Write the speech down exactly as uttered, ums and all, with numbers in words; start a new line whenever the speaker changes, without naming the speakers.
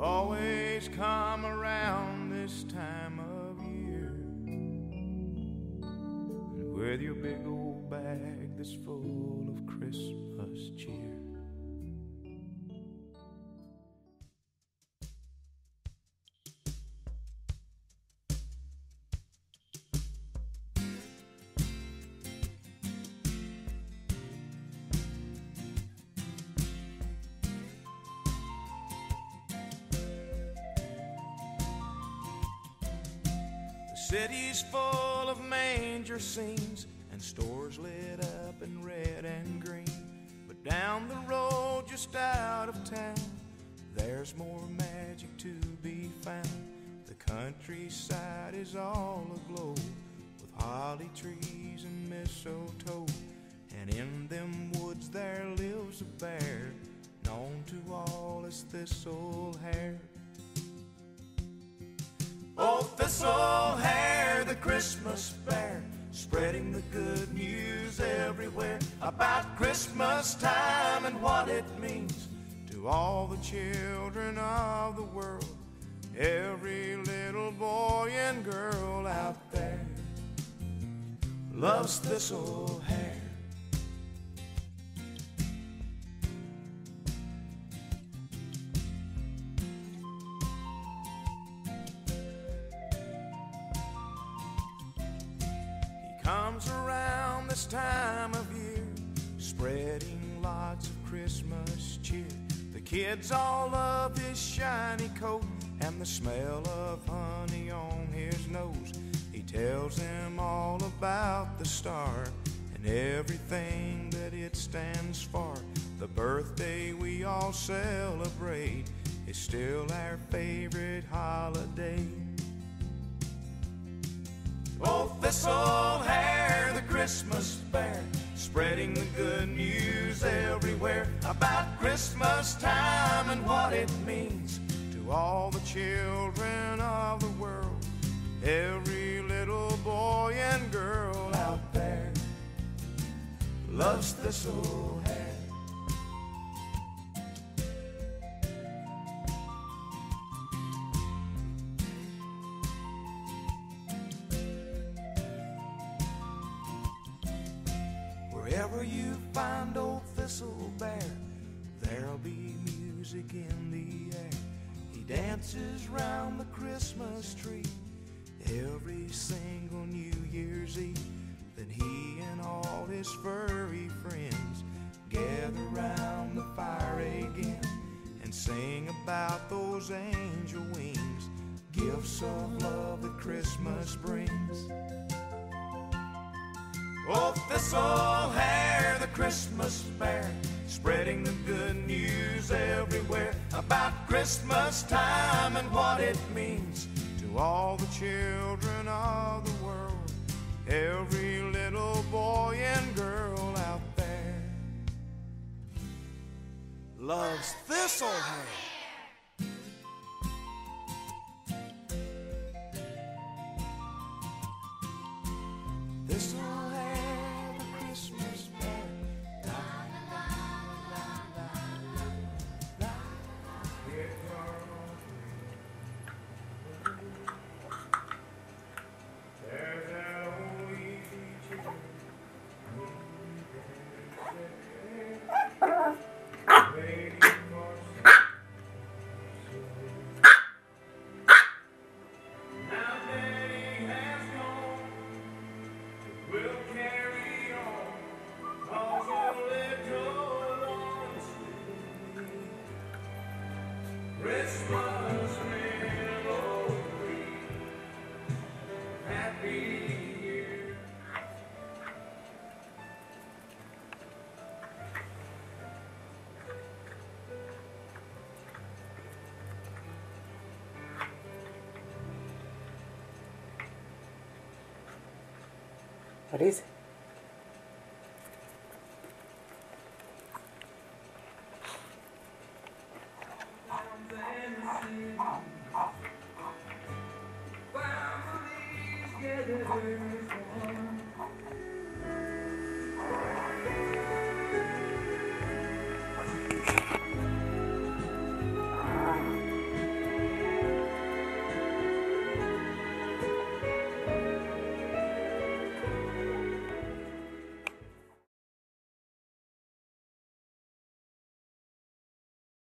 always come around this time of year, and with your big old bag that's full of Christmas cheer. City's full of manger scenes and stores lit up in red and green. But down the road just out of town, there's more magic to be found. The countryside is all aglow with holly trees and mistletoe. And in them woods there lives a bear known to all as Thistle Hair. Oh, Thistle Hair, the Christmas bear, spreading the good news everywhere about Christmas time and what it means to all the children of the world. Every little boy and girl out there loves Thistle Hair. Comes around this time of year, spreading lots of Christmas cheer. The kids all love his shiny coat and the smell of honey on his nose. He tells them all about the star and everything that it stands for. The birthday we all celebrate is still our favorite holiday. Oh, Thistle Hair, the Christmas bear, spreading the good news everywhere about Christmas time and what it means to all the children of the world. Every little boy and girl out there loves Thistle Hair. Wherever you find old Thistle Bear, there'll be music in the air. He dances round the Christmas tree every single New Year's Eve. Then he and all his furry friends gather round the fire again and sing about those angel wings, gifts of love that Christmas brings. Oh, Thistle Hair, the Christmas bear, spreading the good news everywhere about Christmas time and what it means to all the children of the world. Every little boy and girl out there loves Thistle Hair. Thistle Hair, the Christmas bear. La, la, la, la, la, la. There's that old easy chicken waiting for some. Now Daddy has gone, we'll carry on, 'cause a little one's Christmas memory. Happy Year.
What is it?